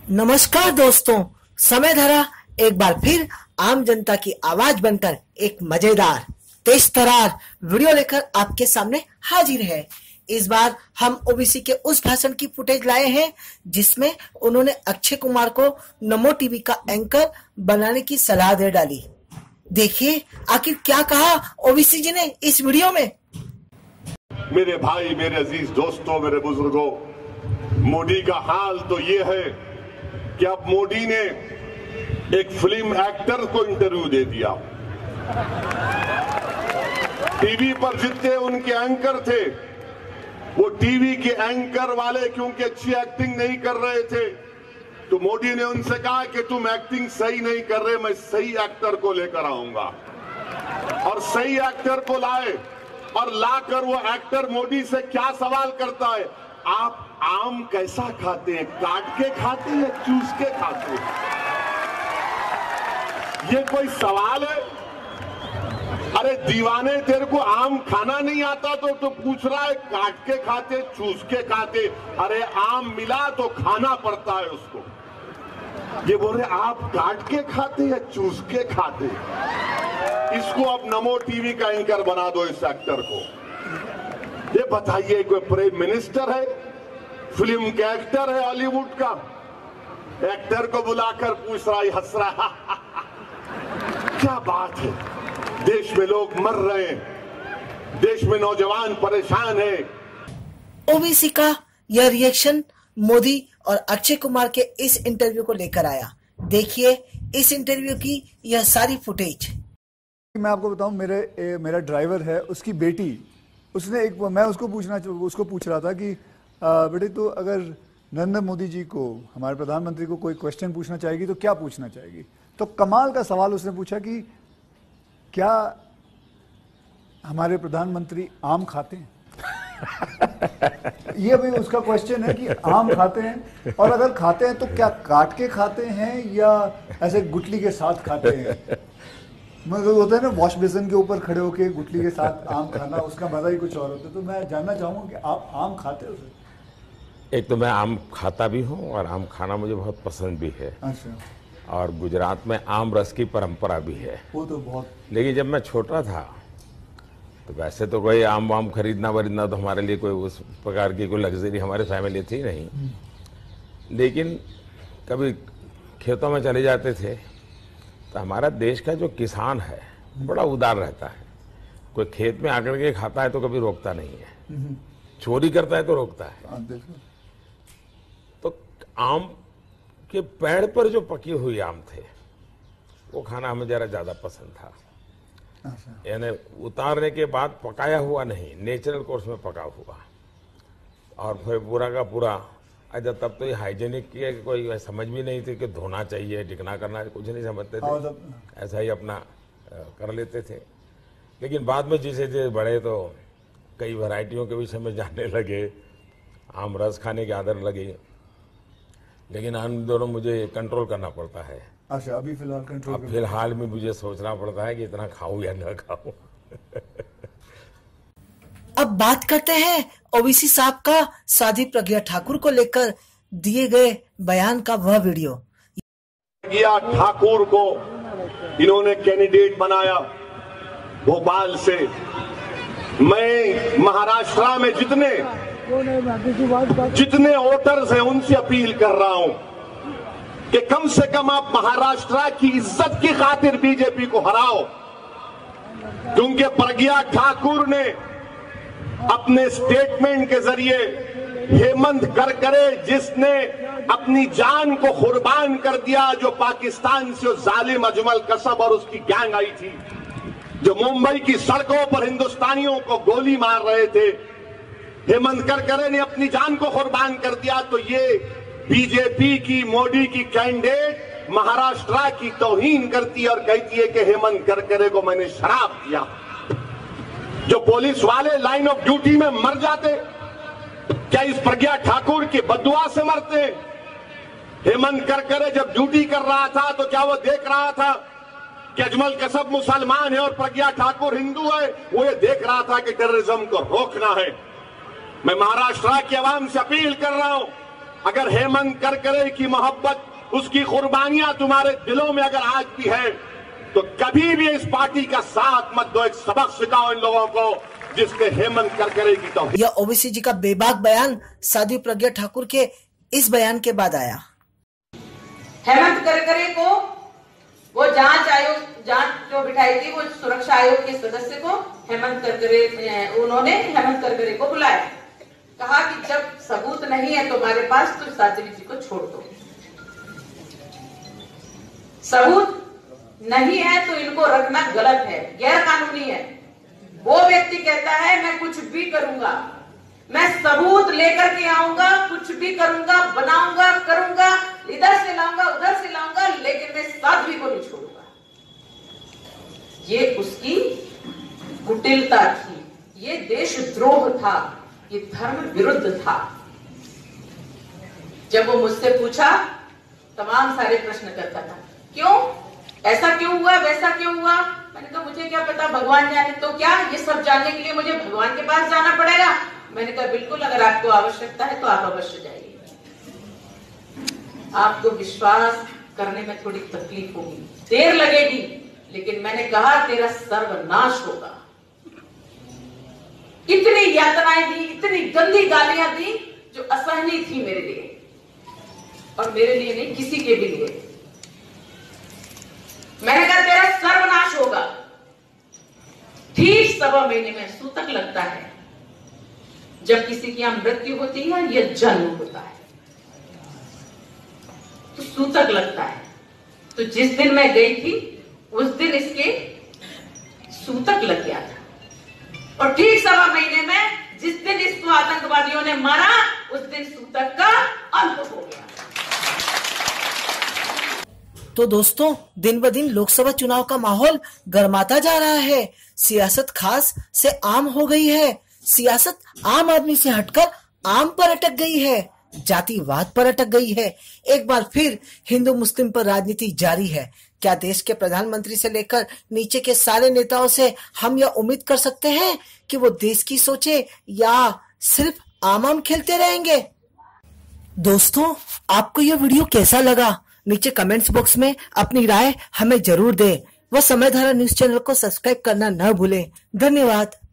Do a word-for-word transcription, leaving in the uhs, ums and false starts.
नमस्कार दोस्तों, समय धरा एक बार फिर आम जनता की आवाज बनकर एक मजेदार तेज तरार वीडियो लेकर आपके सामने हाजिर है। इस बार हम ओबीसी के उस भाषण की फुटेज लाए हैं जिसमें उन्होंने अक्षय कुमार को नमो टीवी का एंकर बनाने की सलाह दे डाली। देखिए आखिर क्या कहा ओबीसी जी ने इस वीडियो में। मेरे भाई, मेरे अजीज दोस्तों, मेरे बुजुर्गों, मोदी का हाल तो ये है कि अब मोदी ने एक फिल्म एक्टर को इंटरव्यू दे दिया। टीवी पर जितने उनके एंकर थे वो टीवी के एंकर वाले क्योंकि अच्छी एक्टिंग नहीं कर रहे थे, तो मोदी ने उनसे कहा कि तुम एक्टिंग सही नहीं कर रहे, मैं सही एक्टर को लेकर आऊंगा। और सही एक्टर को लाए और लाकर वो एक्टर मोदी से क्या सवाल करता है, आप आम कैसा खाते हैं, काट के खाते हैं, चूस के खाते हैं? ये कोई सवाल है? अरे दीवाने, तेरे को आम खाना नहीं आता तो तो पूछ रहा है काट के खाते, चूस के खाते? अरे आम मिला तो खाना पड़ता है उसको। ये बोल रहे आप काट के खाते या चूस के खाते? इसको अब नमो टीवी का एंकर बना दो इस एक्टर को। ये बताइए, कोई प्राइम मिनिस्टर है, फिल्म के एक्टर है, हॉलीवुड का एक्टर को बुलाकर पूछ रहा है, हंस रहा है। क्या बात है, देश में लोग मर रहे हैं, देश में नौजवान परेशान है। ओबीसी का यह रिएक्शन मोदी और अक्षय कुमार के इस इंटरव्यू को लेकर आया। देखिए इस इंटरव्यू की यह सारी फुटेज। मैं आपको बताऊं, मेरे ए, मेरा ड्राइवर है, उसकी बेटी, उसने एक मैं उसको पूछना उसको पूछ रहा था कि बेटे तो अगर नरेंद्र मोदी जी को, हमारे प्रधानमंत्री को कोई क्वेश्चन पूछना चाहेगी तो क्या पूछना चाहेगी? तो कमाल का सवाल उसने पूछा कि क्या हमारे प्रधानमंत्री आम खाते हैं? ये भी उसका क्वेश्चन है कि आम खाते हैं, और अगर खाते हैं तो क्या काट के खाते हैं या ऐसे गुटली के साथ खाते हैं? मतलब होता है ना, वॉश बेसिन के ऊपर खड़े होके गुटली के साथ आम खाना, उसका मजा ही कुछ और होता है। तो मैं जानना चाहूंगा कि आप आम खाते हो? एक तो मैं आम खाता भी हूँ और आम खाना मुझे बहुत पसंद भी है। अच्छा। और गुजरात में आम रस की परंपरा भी है। वो तो बहुत। लेकिन जब मैं छोटा था तो वैसे तो कोई आम वाम खरीदना वरीदना तो हमारे लिए कोई उस प्रकार की कोई लग्जरी हमारे फैमिली थी नहीं। लेकिन कभी खेतों में चले जाते थे तो हमारा देश का जो किसान है बड़ा उदार रहता है। कोई खेत में आकर के खाता है तो कभी रोकता नहीं है, चोरी करता है तो रोकता है। तो आम के पेड़ पर जो पकी हुई आम थे वो खाना हमें जरा ज्यादा पसंद था। यानी उतारने के बाद पकाया हुआ नहीं, नेचुरल कोर्स में पका हुआ, और फिर पूरा का पूरा। अच्छा, तब तो ये हाइजेनिक की कोई समझ भी नहीं थी कि धोना चाहिए, टिकना करना, कुछ नहीं समझते थे, ऐसा ही अपना कर लेते थे। लेकिन बाद में जैसे जैसे बड़े तो कई वैरायटियों के विषय में जानने लगे, आम रस खाने की आदत लगी। लेकिन इन दोनों मुझे कंट्रोल करना पड़ता है। अच्छा, अभी फिलहाल कंट्रोल अब फिलहाल में मुझे सोचना पड़ता है कि इतना खाऊं या न खाऊं। अब बात करते हैं ओबीसी साहब का साध्वी प्रज्ञा ठाकुर को लेकर दिए गए बयान का वह वीडियो। प्रज्ञा ठाकुर को इन्होंने कैंडिडेट बनाया भोपाल से। मैं महाराष्ट्र में जितने जितने वोटर्स हैं उनसे अपील कर रहा हूं कि कम से कम आप महाराष्ट्र की इज्जत की खातिर बीजेपी को हराओ, क्योंकि प्रज्ञा ठाकुर ने अपने स्टेटमेंट के जरिए हेमंत करकरे, जिसने अपनी जान को कुर्बान कर दिया, जो पाकिस्तान से जालिम अजमल कसब और उसकी गैंग आई थी, जो मुंबई की सड़कों पर हिंदुस्तानियों को गोली मार रहे थे, हेमंत करकरे ने अपनी जान को कुर्बान कर दिया। तो ये बीजेपी की, मोदी की कैंडिडेट महाराष्ट्र की तौहीन करती है और कहती है कि हेमंत करकरे को मैंने शराब दिया। जो पुलिस वाले लाइन ऑफ ड्यूटी में मर जाते, क्या इस प्रज्ञा ठाकुर की बददुआ से मरते? हेमंत करकरे जब ड्यूटी कर रहा था तो क्या वो देख रहा था कि अजमल कसब मुसलमान है और प्रज्ञा ठाकुर हिंदू है? वो ये देख रहा था कि टेररिज्म को रोकना है। मैं महाराष्ट्र की आवाम से अपील कर रहा हूं अगर हेमंत करकरे की मोहब्बत, उसकी कुर्बानियां तुम्हारे दिलों में अगर आज भी है, तो कभी भी इस पार्टी का साथ मत दो। एक सबक सिखाओ इन लोगों को जिसके हेमंत करकरे की तो। यह ओवैसी जी का बेबाक बयान साध्वी प्रज्ञा ठाकुर के इस बयान के बाद आया। हेमंत करकरे को वो जांच आयोग जांच जो बिठाई थी, वो सुरक्षा आयोग के सदस्य को हेमंत करकरे उन्होंने हेमंत करकरे को बुलाया, कहा कि जब सबूत नहीं है तुम्हारे पास तो साध्वी जी को छोड़ दो। सबूत नहीं है तो इनको रखना गलत है, गैर कानूनी है। वो व्यक्ति कहता है मैं कुछ भी करूंगा, मैं सबूत लेकर के आऊंगा, कुछ भी करूंगा, बनाऊंगा, करूंगा, इधर से लाऊंगा, उधर से लाऊंगा, लेकिन मैं साध्वी को नहीं छोड़ूंगा। ये उसकी कुटिलता थी, ये देशद्रोह था, ये धर्म विरुद्ध था। जब वो मुझसे पूछा, तमाम सारे प्रश्न करता था, क्यों ऐसा क्यों हुआ, वैसा क्यों हुआ। मैंने कहा मुझे क्या पता, भगवान जाने। तो क्या ये सब जानने के लिए मुझे भगवान के पास जाना पड़ेगा। मैंने कहा बिल्कुल, अगर आपको आवश्यकता है तो आप अवश्य जाइए। आपको विश्वास करने में थोड़ी तकलीफ होगी, देर लगेगी, लेकिन मैंने कहा तेरा सर्वनाश होगा। इतनी यातनाएं दी, इतनी गंदी गालियां दी जो असहनीय थी मेरे लिए, और मेरे लिए नहीं, किसी के भी लिए। मैंने कहा तेरा सर्वनाश होगा। ठीक सवा महीने में सूतक लगता है, जब किसी की यहां मृत्यु होती है या जन्म होता है तो सूतक लगता है। तो जिस दिन मैं गई थी उस दिन इसके सूतक लग गया था, और ठीक सवा महीने में जिस दिन इसको आतंकवादियों ने मारा उस दिन सूतक का अंत हो गया। तो दोस्तों, दिन ब दिन लोकसभा चुनाव का माहौल गर्माता जा रहा है। सियासत खास से आम हो गई है। सियासत आम आदमी से हटकर आम पर अटक गई है, जातिवाद पर अटक गई है। एक बार फिर हिंदू मुस्लिम पर राजनीति जारी है। क्या देश के प्रधानमंत्री से लेकर नीचे के सारे नेताओं से हम यह उम्मीद कर सकते हैं कि वो देश की सोचे, या सिर्फ आम आम खेलते रहेंगे? दोस्तों, आपको यह वीडियो कैसा लगा? नीचे कमेंट्स बॉक्स में अपनी राय हमें जरूर दें। वह समय धारा न्यूज चैनल को सब्सक्राइब करना न भूलें। धन्यवाद।